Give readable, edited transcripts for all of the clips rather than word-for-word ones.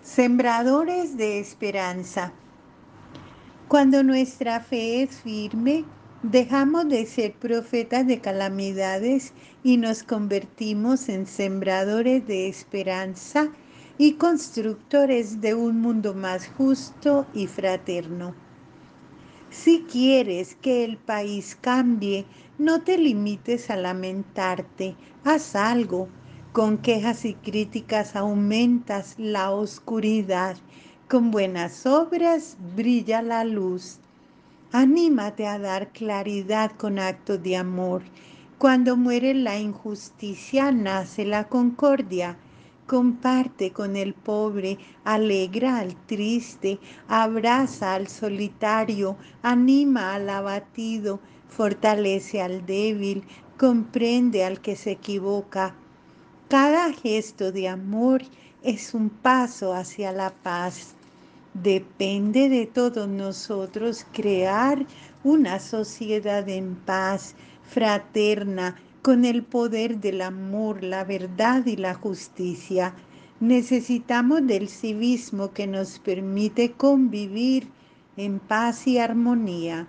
Sembradores de esperanza. Cuando nuestra fe es firme, dejamos de ser profetas de calamidades y nos convertimos en sembradores de esperanza y constructores de un mundo más justo y fraterno. Si quieres que el país cambie, no te limites a lamentarte, haz algo. Con quejas y críticas aumentas la oscuridad. Con buenas obras brilla la luz. Anímate a dar claridad con actos de amor. Cuando muere la injusticia, nace la concordia. Comparte con el pobre, alegra al triste, abraza al solitario, anima al abatido, fortalece al débil, comprende al que se equivoca. Cada gesto de amor es un paso hacia la paz. Depende de todos nosotros crear una sociedad en paz, fraterna, con el poder del amor, la verdad y la justicia. Necesitamos del civismo que nos permite convivir en paz y armonía.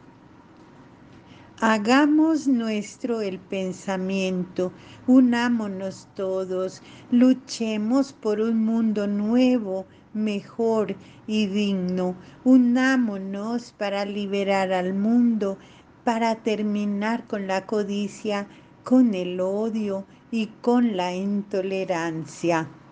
Hagamos nuestro el pensamiento, unámonos todos, luchemos por un mundo nuevo, mejor y digno. Unámonos para liberar al mundo, para terminar con la codicia, con el odio y con la intolerancia.